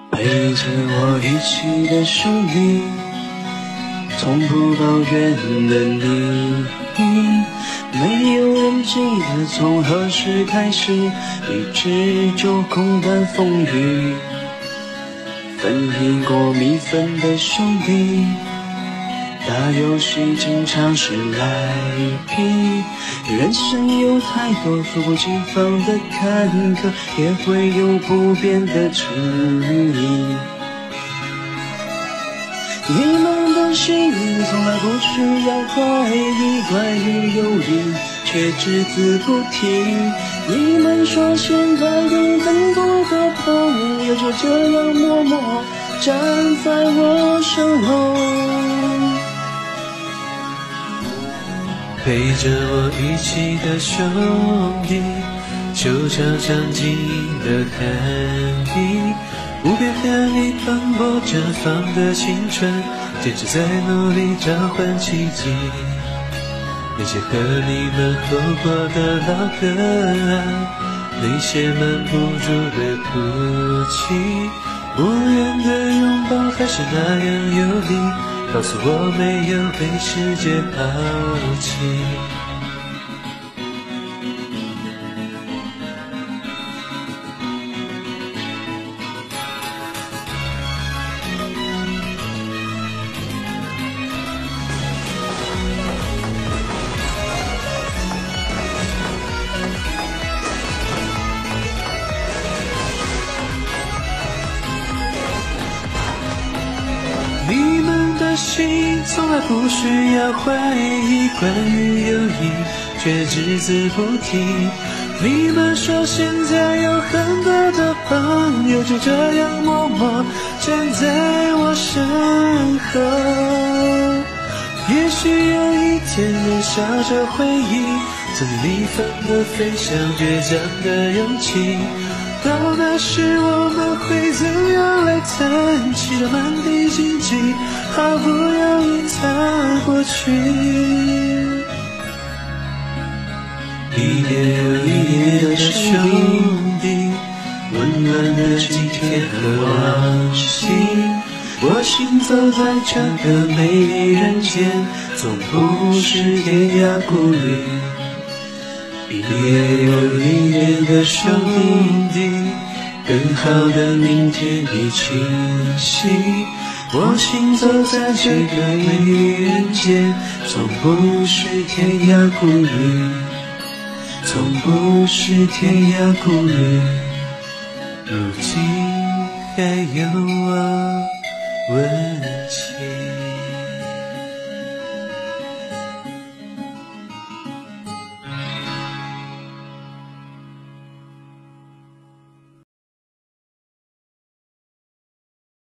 陪着我一起的兄弟，从不抱怨的你，没有人记得从何时开始，一直就空谈风雨，分一锅米粉的兄弟，打游戏经常是赖皮，人生有太多猝不及防的坎坷，也会有不变的情谊。你们的心从来不需要怀疑，关于友谊却只字不提。你们说现在有更多的朋友就这样默默站在我身后， 陪着我一起的兄弟，就常常经营的看你，无边和你奔波绽放的青春，坚持在努力召唤奇迹。那些和你们走过的老河岸，那些瞒不住的哭泣，无言的拥抱还是那样有力，告诉我没有被世界抛弃。你们的心从来不需要怀疑，关于友谊却只字不提。你们说现在有很多的朋友就这样默默站在我身后，也许有一天能笑着回忆曾逆风的飞翔，倔强的勇气。到那时我们会怎样来谈起这满地荆棘，毫不犹豫踏过去。一夜又一夜的兄弟，温暖的今天和往昔，我行走在这个美丽人间，总不是天涯孤旅。一夜又一夜的兄弟，更好的明天已清晰。我行走在这个美丽人间，从不是天涯孤旅，从不是天涯孤旅。如今还有我温情。